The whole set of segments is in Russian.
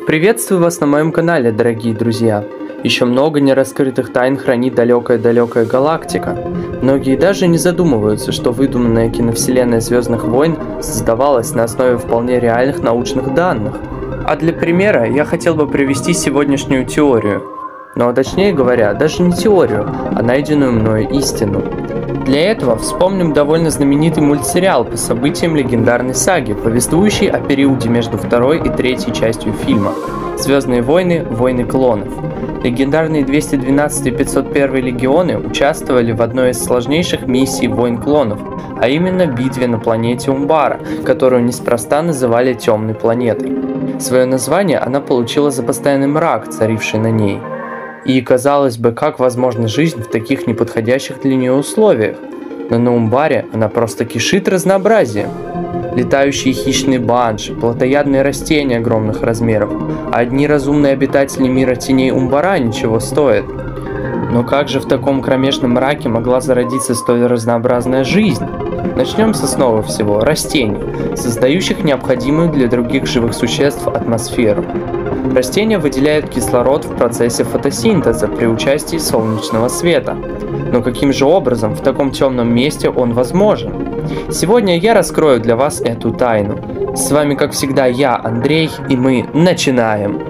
Приветствую вас на моем канале, дорогие друзья. Еще много нераскрытых тайн хранит далекая-далекая галактика. Многие даже не задумываются, что выдуманная киновселенная Звездных войн создавалась на основе вполне реальных научных данных. А для примера я хотел бы привести сегодняшнюю теорию. Но точнее говоря, даже не теорию, а найденную мною истину. Для этого вспомним довольно знаменитый мультсериал по событиям легендарной саги, повествующий о периоде между второй и третьей частью фильма «Звездные войны. Войны клонов». Легендарные 212 и 501 легионы участвовали в одной из сложнейших миссий войн клонов, а именно битве на планете Умбара, которую неспроста называли «темной планетой». Свое название она получила за постоянный мрак, царивший на ней. И, казалось бы, как возможна жизнь в таких неподходящих для нее условиях? Но на Умбаре она просто кишит разнообразием. Летающие хищные банши, плотоядные растения огромных размеров, а одни разумные обитатели мира теней Умбара ничего стоят. Но как же в таком кромешном мраке могла зародиться столь разнообразная жизнь? Начнем с основы всего – растений, создающих необходимую для других живых существ атмосферу. Растения выделяют кислород в процессе фотосинтеза при участии солнечного света. Но каким же образом в таком темном месте он возможен? Сегодня я раскрою для вас эту тайну. С вами, как всегда, я, Андрей, и мы начинаем!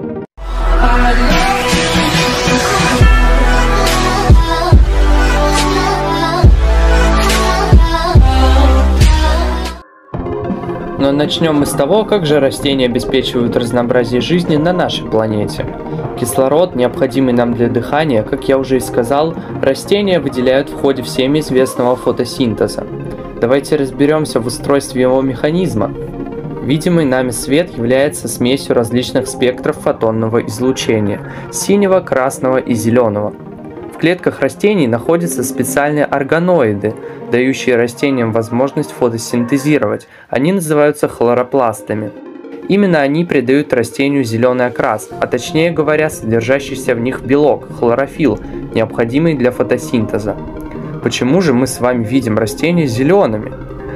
Но начнем мы с того, как же растения обеспечивают разнообразие жизни на нашей планете. Кислород, необходимый нам для дыхания, как я уже и сказал, растения выделяют в ходе всеми известного фотосинтеза. Давайте разберемся в устройстве его механизма. Видимый нами свет является смесью различных спектров фотонного излучения – синего, красного и зеленого. В клетках растений находятся специальные органоиды, дающие растениям возможность фотосинтезировать. Они называются хлоропластами. Именно они придают растению зеленый окрас, а точнее говоря, содержащийся в них белок, хлорофилл, необходимый для фотосинтеза. Почему же мы с вами видим растения зелеными?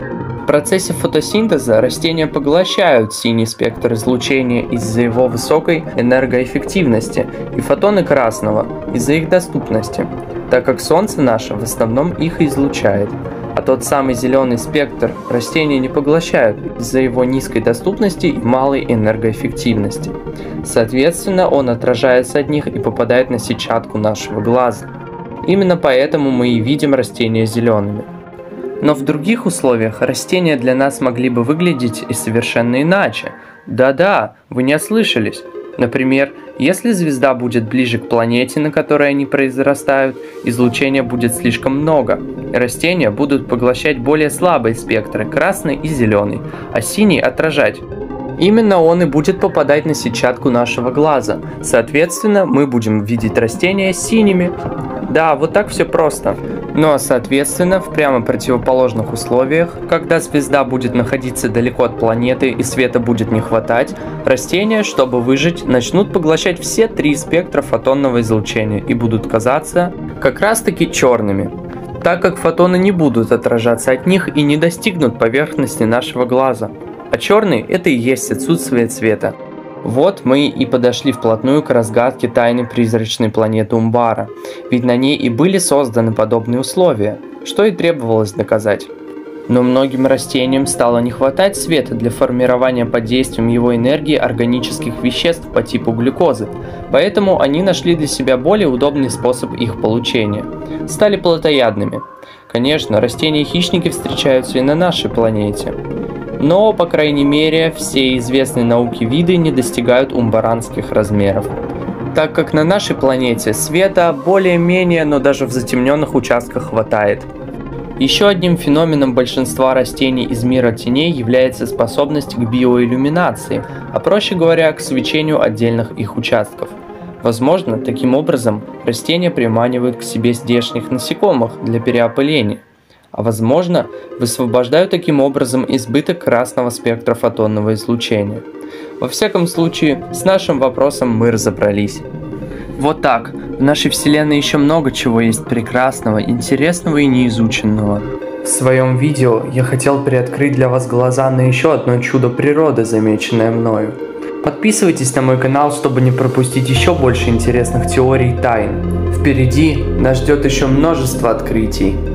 В процессе фотосинтеза растения поглощают синий спектр излучения из-за его высокой энергоэффективности и фотоны красного из-за их доступности, так как Солнце наше в основном их излучает, а тот самый зеленый спектр растения не поглощают из-за его низкой доступности и малой энергоэффективности. Соответственно, он отражается от них и попадает на сетчатку нашего глаза. Именно поэтому мы и видим растения зелеными. Но в других условиях растения для нас могли бы выглядеть и совершенно иначе. Да-да, вы не ослышались. Например, если звезда будет ближе к планете, на которой они произрастают, излучения будет слишком много. Растения будут поглощать более слабые спектры, красный и зеленый, а синий отражать. Именно он и будет попадать на сетчатку нашего глаза. Соответственно, мы будем видеть растения синими. Да, вот так все просто. Но, соответственно, в прямо противоположных условиях, когда звезда будет находиться далеко от планеты и света будет не хватать, растения, чтобы выжить, начнут поглощать все три спектра фотонного излучения и будут казаться как раз-таки черными, так как фотоны не будут отражаться от них и не достигнут поверхности нашего глаза. А черный – это и есть отсутствие цвета. Вот мы и подошли вплотную к разгадке тайны призрачной планеты Умбара, ведь на ней и были созданы подобные условия, что и требовалось доказать. Но многим растениям стало не хватать света для формирования под действием его энергии органических веществ по типу глюкозы, поэтому они нашли для себя более удобный способ их получения – стали плотоядными. Конечно, растения-хищники встречаются и на нашей планете. Но, по крайней мере, все известные науке виды не достигают умбаранских размеров. Так как на нашей планете света более-менее, но даже в затемненных участках хватает. Еще одним феноменом большинства растений из мира теней является способность к биоиллюминации, а проще говоря, к свечению отдельных их участков. Возможно, таким образом растения приманивают к себе здешних насекомых для переопыления. А возможно, высвобождают таким образом избыток красного спектра фотонного излучения. Во всяком случае, с нашим вопросом мы разобрались. Вот так, в нашей Вселенной еще много чего есть прекрасного, интересного и неизученного. В своем видео я хотел приоткрыть для вас глаза на еще одно чудо природы, замеченное мною. Подписывайтесь на мой канал, чтобы не пропустить еще больше интересных теорий и тайн. Впереди нас ждет еще множество открытий.